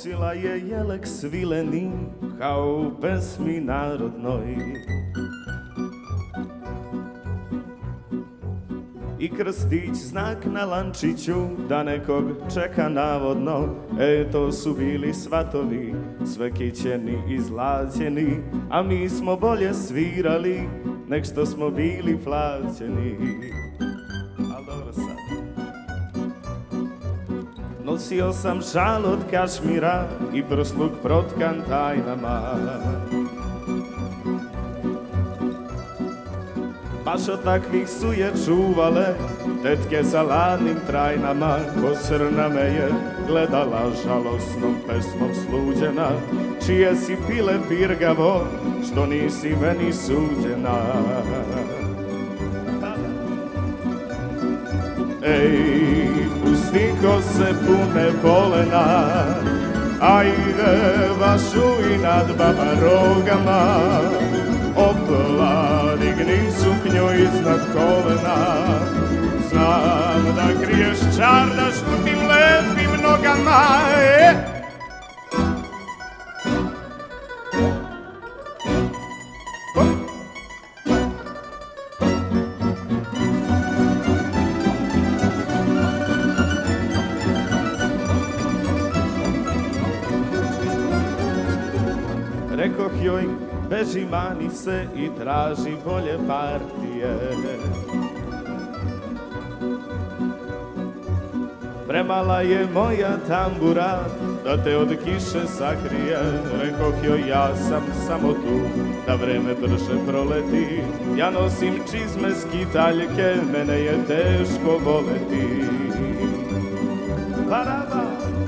nosila je jelek svileni, kao u pesmi narodnoj. I krstić znak na lančiću, da nekog čeka navodno. To su bili svatovi, sve kićeni i zlaćeni, a mi smo bolje svirali, nek što smo bili plaćeni. Al dobro sad. Nosio sam šal od kašmira i prsluk protkan tajnama. Baš od takvih su je čuvale tetke sa ladnim trajnama. Ko crna me je gledala žalosnom pesmom sluđena, čije si pile pirgavo, što nisi meni suđena. Ej, pusti kose pune polena, ajde vašu i nad baba rogama. Opla, digni suknju iznad kolena, znam da kriješ čardaš u tim lepim nogama. Rekoh joj, beži, mani se i traži bolje partije. Premala je moja tambura da te od kiše sakrije. Rekoh joj, ja sam samo tu da vreme brže proleti. Ja nosim čizme skitaljke, mene je teško voleti. Paraba!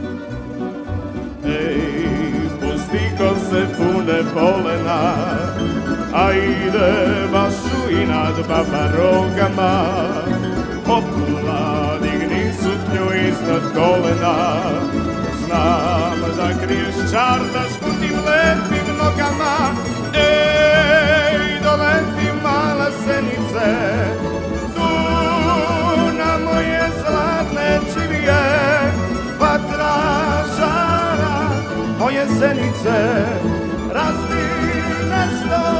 Ej, pusti kose pune polena, ajde vašu i nad baba rogama. Opla, digni suknju iznad kolena, znam da kriješ čardaš u tim lepim nogama. Ej, doleti mala senice, tu na moje zlatne čivije. Vatra žara moje senice, razdi nešto